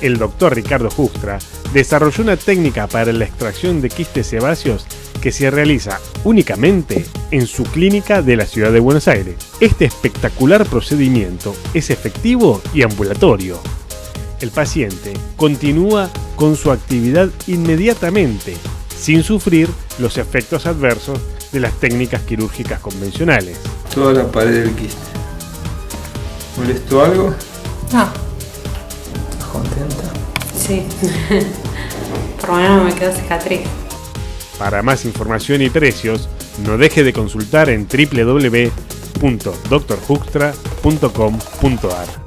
el doctor Ricardo Hoekstra desarrolló una técnica para la extracción de quistes sebáceos que se realiza únicamente en su clínica de la ciudad de Buenos Aires. Este espectacular procedimiento es efectivo y ambulatorio. El paciente continúa con su actividad inmediatamente, sin sufrir los efectos adversos de las técnicas quirúrgicas convencionales. Toda la pared del quiste. ¿Molestó algo? No. ¿Estás contenta? Sí. Por lo menos me quedó cicatriz. Para más información y precios, no deje de consultar en www.drhoekstra.com.ar.